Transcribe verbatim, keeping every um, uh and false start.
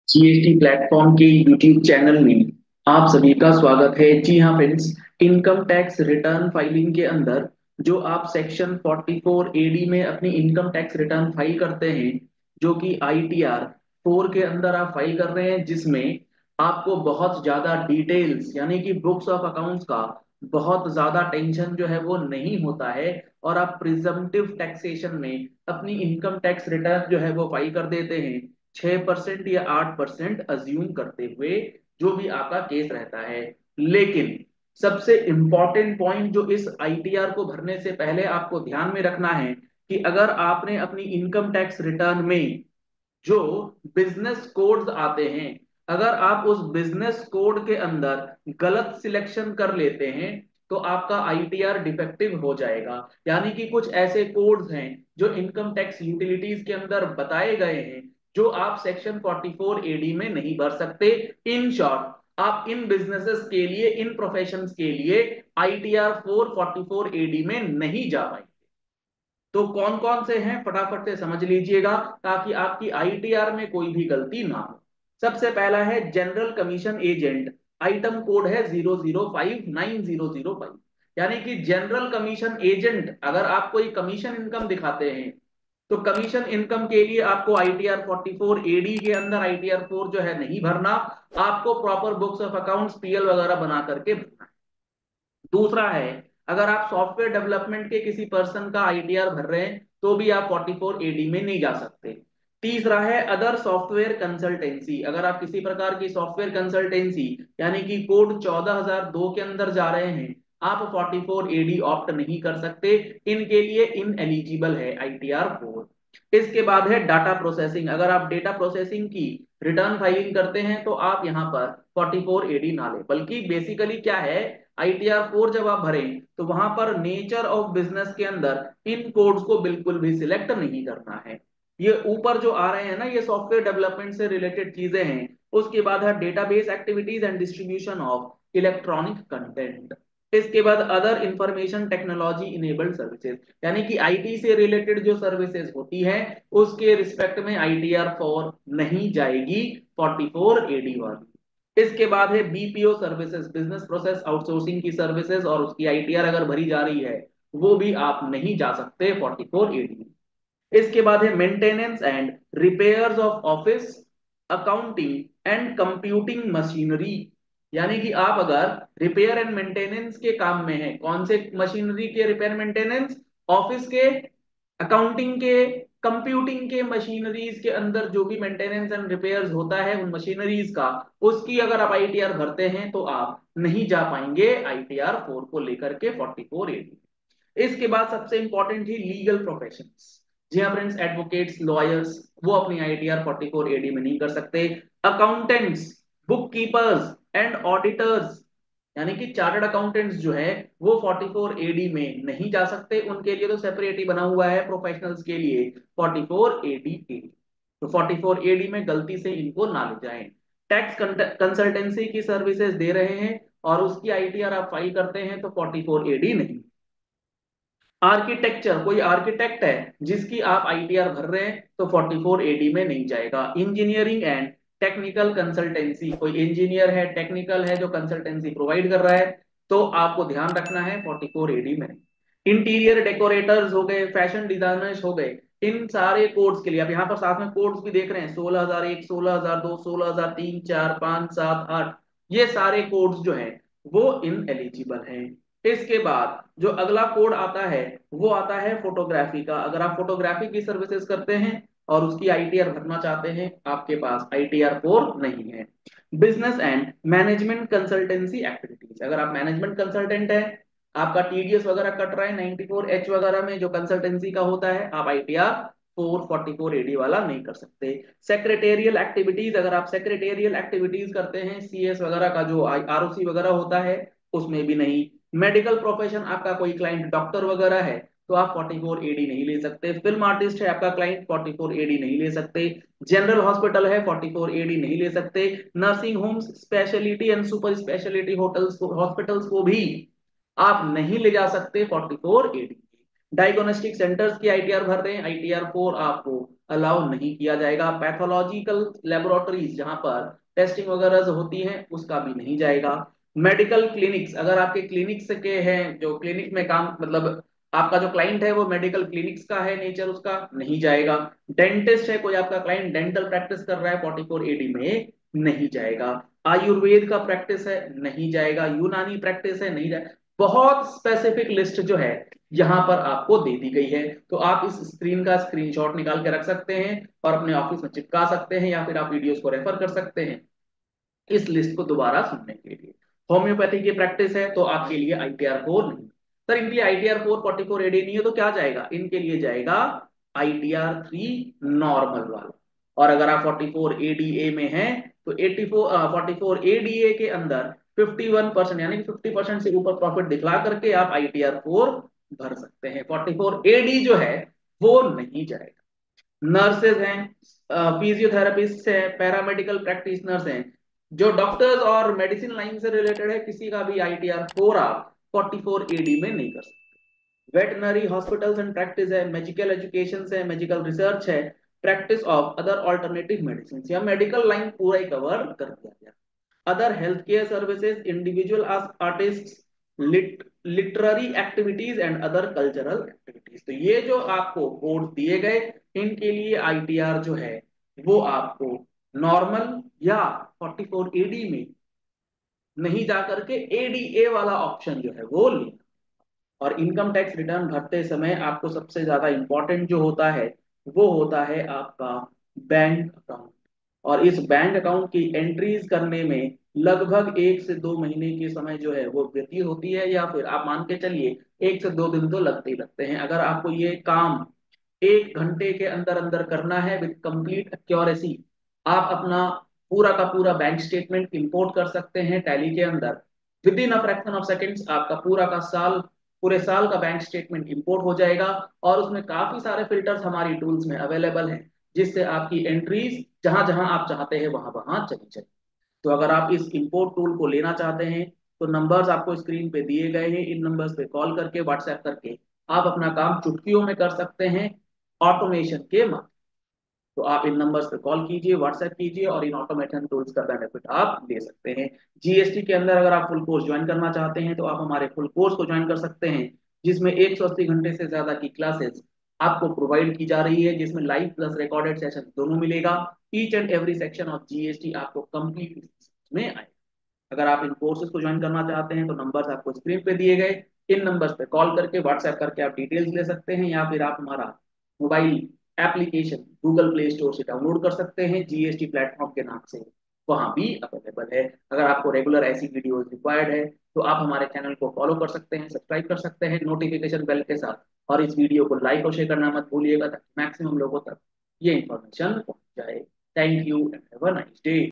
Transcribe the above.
GST platform के YouTube channel में आप सभी का स्वागत है। जी हाँ friends, income tax return filing के अंदर जो आप section forty four A D में अपनी इनकम टैक्स रिटर्न फाइल करते हैं, जो कि आई टी आर फोर के अंदर आप फाइल कर रहे हैं, जिसमें आपको बहुत ज्यादा डिटेल्स यानी कि बुक्स ऑफ अकाउंट्स का बहुत ज्यादा टेंशन जो है वो नहीं होता है, और आप प्रिजम्पटिव टैक्सेशन में अपनी इनकम टैक्स रिटर्न जो है वो फाइल कर देते हैं छह परसेंट या आठ परसेंट अज्यूम करते हुए, जो भी आपका केस रहता है। लेकिन सबसे इंपॉर्टेंट पॉइंट जो इस आई टी आर को भरने से पहले आपको ध्यान में रखना है कि अगर आपने अपनी इनकम टैक्स रिटर्न में जो बिजनेस कोड्स आते हैं, अगर आप उस बिजनेस कोड के अंदर गलत सिलेक्शन कर लेते हैं तो आपका आई टी आर डिफेक्टिव हो जाएगा। यानी कि कुछ ऐसे कोड्स हैं जो इनकम टैक्स यूटिलिटीज के अंदर बताए गए हैं, जो आप section forty four A D में नहीं भर सकते। इन शॉर्ट, आप इन बिजनेसेस के लिए, इन प्रोफेशंस के लिए I T R four forty four A D में नहीं जा पाएंगे। तो कौन कौन से हैं फटाफट से समझ लीजिएगा, ताकि आपकी आई टी आर में कोई भी गलती ना हो। सबसे पहला है general commission agent, item code है zero zero five nine zero zero five. यानी कि जनरल कमीशन एजेंट, अगर आप कोई कमीशन इनकम दिखाते हैं तो कमीशन इनकम के लिए आपको I T R forty four A D के अंदर आई टी आर फोर जो है नहीं भरना, आपको proper books of accounts P L वगैरह बना करके भरना है। दूसरा है, अगर आप सॉफ्टवेयर डेवलपमेंट के किसी पर्सन का आई टी आर भर रहे हैं तो भी आप फोर्टी फोर ए डी में नहीं जा सकते। तीसरा है अदर सॉफ्टवेयर कंसल्टेंसी, अगर आप किसी प्रकार की सॉफ्टवेयर कंसल्टेंसी यानी कि कोड चौदह हज़ार दो के अंदर जा रहे हैं, आप forty four A D opt नहीं कर सकते। इनके लिए इन एलिजिबल है आई टी आर फोर। इसके बाद है डाटा प्रोसेसिंग, अगर आप डेटा प्रोसेसिंग की रिटर्न फाइलिंग करते हैं तो आप यहाँ पर फोर्टी फोर ए डी ना ले, बल्कि बेसिकली क्या है, आई टी आर फोर जब आप भरें तो वहां पर नेचर ऑफ बिजनेस के अंदर इन कोड्स को बिल्कुल भी सिलेक्ट नहीं करना है। ये ऊपर जो आ रहे हैं ना, ये सॉफ्टवेयर डेवलपमेंट से रिलेटेड चीजें हैं। उसके बाद है database activities and distribution of electronic content. इसके बाद other information technology enabled services, यानी कि आई टी से रिलेटेड जो सर्विसेज होती है उसके रिस्पेक्ट में आई टी आर फोर नहीं जाएगी, फोर्टी फोर ए डी वाली। इसके बाद है B P O services, business process outsourcing की सर्विसेज, और उसकी आई टी आर अगर भरी जा रही है वो भी आप नहीं जा सकते फोर्टी फोर ए डी। इसके बाद है maintenance and repairs of office, accounting and computing machinery. यानी कि आप अगर रिपेयर एंड मेंटेनेंस के काम में है, कौन से मशीनरी के रिपेयर मेंटेनेंस, ऑफिस के, अकाउंटिंग के, कंप्यूटिंग के मशीनरीज के अंदर जो भी मेंटेनेंस एंड रिपेयर्स होता है उन मशीनरीज का, उसकी अगर आप आई टी आर भरते हैं तो आप नहीं जा पाएंगे आई टी आर फोर को लेकर के फोर्टी फोर ए डी। इसके बाद सबसे इंपॉर्टेंट ही लीगल प्रोफेशंस। जी हाँ फ्रेंड्स, एडवोकेट्स, लॉयर्स, वो अपनी I T R forty four A D में नहीं कर सकते। Accountants, book keepers and auditors, यानी कि चार्टर्ड अकाउंटेंट्स जो है वो फोर्टी फोर ए डी में नहीं जा सकते। उनके लिए तो सेपरेट ही बना हुआ है प्रोफेशनल्स के लिए फोर्टी फोर ए डी के। तो फोर्टी फोर ए डी में गलती से इनको ना ले जाएं। टैक्स कंसल्टेंसी की सर्विसेज दे रहे हैं और उसकी आई टी आर आप फाइल करते हैं तो फोर्टी फोर ए डी नहीं। आर्किटेक्चर, कोई आर्किटेक्ट है जिसकी आप आई टी आर भर रहे हैं तो फोर्टी फोर ए डी में नहीं जाएगा। इंजीनियरिंग एंड टेक्निकल कंसल्टेंसी, कोई इंजीनियर है, टेक्निकल है जो कंसल्टेंसी प्रोवाइड कर रहा है, तो आपको ध्यान रखना है फोर्टी फोर ए डी में। इंटीरियर डेकोरेटर्स हो गए, फैशन डिजाइनर्स हो गए, इन सारे कोड्स के लिए आप यहाँ पर साथ में कोड्स भी देख रहे हैं, सोलह हजार एक, सोलह हजार दो, सोलह हजार तीन, चार, पांच, सात, आठ, ये सारे कोड्स जो हैं वो इन एलिजिबल हैं। इसके बाद जो अगला कोड आता है वो आता है फोटोग्राफी का। अगर आप फोटोग्राफी की सर्विसेज करते हैं और उसकी आई टी आर भरना चाहते हैं, आपके पास आई टी आर फोर नहीं है। Business and management consultancy activities, अगर आप मैनेजमेंट कंसल्टेंट है, आपका टी डी एस वगैरह कट रहा है नाइंटी फोर एच वगैरह में जो कंसल्टेंसी का होता है, आप I T R four forty four A D वाला नहीं कर सकते। सेक्रेटेरियल एक्टिविटीज, अगर आप सेक्रेटेरियल एक्टिविटीज करते हैं, सी एस वगैरह का जो आर ओ सी वगैरह होता है, उसमें भी नहीं। मेडिकल प्रोफेशन, आपका कोई क्लाइंट डॉक्टर वगैरह है तो आप फोर्टी फोर ए डी नहीं ले सकते। फिल्म आर्टिस्ट है आपका client, forty four A D नहीं ले सकते। जनरल हॉस्पिटल है, फोर्टी फोर ए डी नहीं ले सकते। Nursing homes, specialty and super specialty hotels, hospitals को भी आप नहीं ले जा सकते forty four A D. Diagnostic centres की आई टी आर भर रहे हैं, आई टी आर फोर आपको अलाउ नहीं किया जाएगा। पैथोलॉजिकल लेबोरेटरीज जहां पर टेस्टिंग वगैरह होती हैं उसका भी नहीं जाएगा। मेडिकल क्लिनिक्स, अगर आपके क्लिनिक्स के हैं, जो क्लिनिक में काम मतलब आपका जो क्लाइंट है वो मेडिकल क्लिनिक्स का है नेचर, उसका नहीं जाएगा। डेंटिस्ट है कोई आपका क्लाइंट, डेंटल प्रैक्टिस कर रहा है फोर्टी फोर ए डी में, नहीं जाएगा। आयुर्वेद का प्रैक्टिस है, नहीं जाएगा। यूनानी प्रैक्टिस है, नहीं जाएगा। बहुत स्पेसिफिक लिस्ट जो है यहाँ पर आपको दे दी गई है। तो आप इस स्क्रीन का स्क्रीनशॉट निकाल के रख सकते हैं और अपने ऑफिस में चिपका सकते हैं, या फिर आप वीडियोस को रेफर कर सकते हैं इस लिस्ट को दोबारा सुनने के लिए। होम्योपैथी की प्रैक्टिस है तो आपके लिए आई टी आर फोर नहीं। सर इनके लिए I T R four forty four A D नहीं है तो क्या जाएगा? इनके लिए जाएगा I T R three normal वाला। और अगर आप forty four A D A में हैं तो A T four forty four A D A के अंदर फिफ्टी वन परसेंट यानी कि फिफ्टी परसेंट से ऊपर प्रॉफिट दिखला करके आप आई टी आर फोर भर सकते हैं। फोर्टी फोर ए डी जो है वो नहीं जाएगा। नर्सेज हैं, फिजियोथेरापिस्ट हैं, पैरामेडिकल प्रैक्टिशनर्स हैं, जो डॉक्टर्स और मेडिसिन लाइन से रिलेटेड है, किसी का भी आई टी आर फोर आप फोर्टी फोर ए डी में नहीं कर सकते। वेटनरी हॉस्पिटल्स एंड प्रैक्टिस है, मेडिकल एजुकेशन है, मेडिकल रिसर्च है, practice of other alternative medicine, या मेडिकल लाइन पूरा ही कवर कर दिया गया। Other health care services, individual artist, literary activities and other cultural activities. तो ये जो आपको बोर्ड दिए गए इनके लिए आई टी आर जो है वो आपको नॉर्मल या फोर्टी फोर ए डी में नहीं जाकर के ए डी ए वाला ऑप्शन जो है वो लेना। और इनकम टैक्स रिटर्न भरते समय आपको सबसे ज्यादा इंपॉर्टेंट जो होता है वो होता है आपका बैंक अकाउंट। और इस बैंक अकाउंट की एंट्रीज करने में लगभग एक से दो महीने के समय जो है वो व्यतीत होती है, या फिर आप मान के चलिए एक से दो दिन तो लगते ही लगते हैं। अगर आपको ये काम एक घंटे के अंदर अंदर करना है विद कंप्लीट एक्यूरेसी, आप अपना पूरा का पूरा बैंक स्टेटमेंट इंपोर्ट कर सकते हैं टैली के अंदर। Within a fraction of seconds आपका पूरा का साल पूरे साल का बैंक स्टेटमेंट इंपोर्ट हो जाएगा। और उसमें काफी सारे फिल्टर्स हमारी टूल्स में अवेलेबल हैं, जिससे आपकी एंट्रीज जहां जहां आप चाहते हैं वहां वहां चली जाए। तो अगर आप इस इंपोर्ट टूल को लेना चाहते हैं तो नंबर्स आपको स्क्रीन पे दिए गए हैं, इन नंबर्स पे कॉल करके व्हाट्सएप करके आप अपना काम चुटकियों में कर सकते हैं ऑटोमेशन के माध्यम। तो आप इन नंबर्स पे कॉल कीजिए, व्हाट्सएप कीजिए और इन ऑटोमेशन टूल्स का बेनिफिट आप ले सकते हैं। जी एस टी के अंदर अगर आप फुल कोर्स ज्वाइन करना चाहते हैं तो आप हमारे फुल कोर्स को ज्वाइन कर सकते हैं, जिसमें एक सौ अस्सी घंटे से ज्यादा की क्लासेस आपको प्रोवाइड की जा रही है, जिसमें लाइव प्लस रिकॉर्डेड सेशन दोनों मिलेगा। Each and every section of G S T आपको कंप्लीट में आएगा। अगर आप इन कोर्सेज को ज्वाइन करना चाहते हैं तो नंबर्स आपको स्क्रीन पे दिए गए, इन नंबर्स पे कॉल करके व्हाट्सएप करके आप डिटेल्स ले सकते हैं, या फिर आप हमारा mobile application Google Play Store से डाउनलोड कर सकते हैं, जी एस टी प्लेटफॉर्म के नाम से वहां भी अवेलेबल है। अगर आपको रेगुलर ऐसी वीडियोस रिक्वायर्ड है तो आप हमारे चैनल को फॉलो कर सकते हैं, सब्सक्राइब कर सकते हैं नोटिफिकेशन बेल के साथ, और इस वीडियो को लाइक और शेयर करना मत भूलिएगा ताकि मैक्सिमम लोगों तक ये इंफॉर्मेशन पहुंच जाए। Thank you and have a nice day.